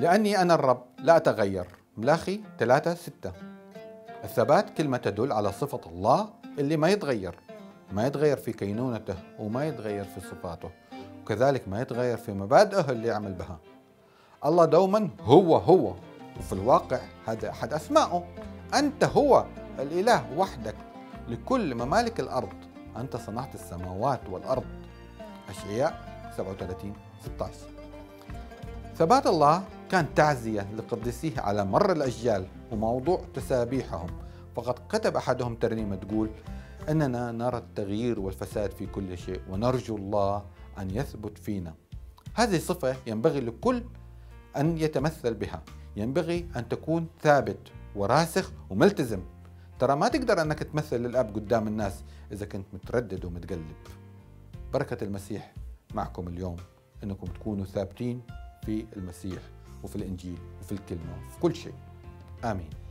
لأني أنا الرب لا أتغير. ملاخي 3:6. الثبات كلمة تدل على صفة الله اللي ما يتغير، ما يتغير في كينونته وما يتغير في صفاته، وكذلك ما يتغير في مبادئه اللي يعمل بها. الله دوما هو، وفي الواقع هذا أحد أسمائه. أنت هو الإله وحدك لكل ممالك الأرض، أنت صنعت السماوات والأرض. أشعياء 37:16. ثبات الله كان تعزية لقديسيه على مر الأجيال وموضوع تسابيحهم، فقد كتب أحدهم ترنيمة تقول: أننا نرى التغيير والفساد في كل شيء ونرجو الله أن يثبت فينا. هذه صفة ينبغي لكل أن يتمثل بها، ينبغي أن تكون ثابت وراسخ وملتزم. ترى ما تقدر أنك تمثل الأب قدام الناس إذا كنت متردد ومتقلب. بركة المسيح معكم اليوم، أنكم تكونوا ثابتين في المسيح وفي الإنجيل وفي الكلمة وفي كل شيء. آمين.